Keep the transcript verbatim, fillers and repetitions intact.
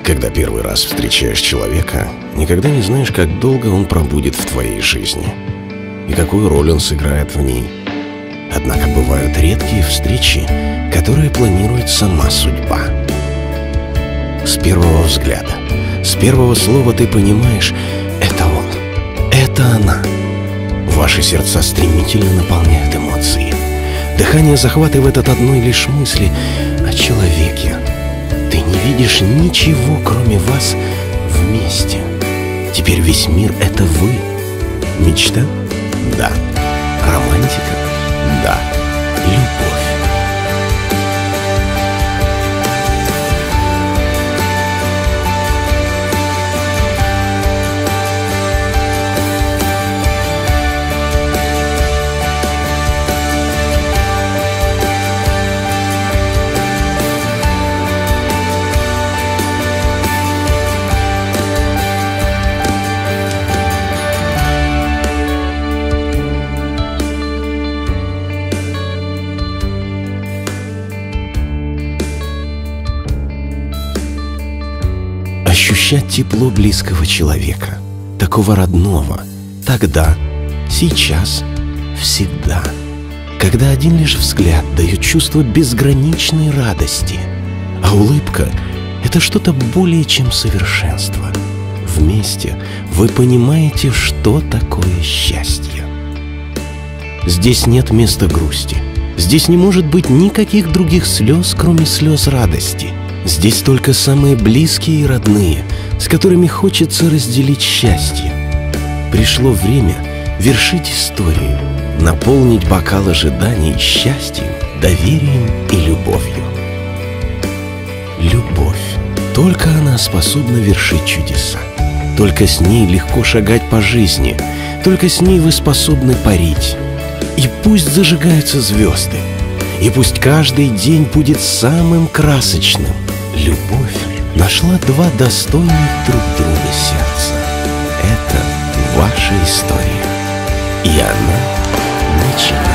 Когда первый раз встречаешь человека, никогда не знаешь, как долго он пробудет в твоей жизни и какую роль он сыграет в ней. Однако бывают редкие встречи, которые планирует сама судьба. С первого взгляда, с первого слова ты понимаешь — это он, это она. Ваши сердца стремительно наполняют эмоции. Дыхание захватывает от одной лишь мысли о человеке. Ты не видишь ничего, кроме вас вместе. Теперь весь мир — это вы. Мечта? Да. Романтика? Да. Любовь. Ощущать тепло близкого человека, такого родного, тогда, сейчас, всегда. Когда один лишь взгляд дает чувство безграничной радости, а улыбка — это что-то более чем совершенство. Вместе вы понимаете, что такое счастье. Здесь нет места грусти. Здесь не может быть никаких других слез, кроме слез радости. Здесь только самые близкие и родные, с которыми хочется разделить счастье. Пришло время вершить историю, наполнить бокал ожиданий счастьем, доверием и любовью. Любовь. Только она способна вершить чудеса. Только с ней легко шагать по жизни. Только с ней вы способны парить. И пусть зажигаются звезды, и пусть каждый день будет самым красочным. Любовь нашла два достойных друг друга сердца. Это ваша история, и она начинается.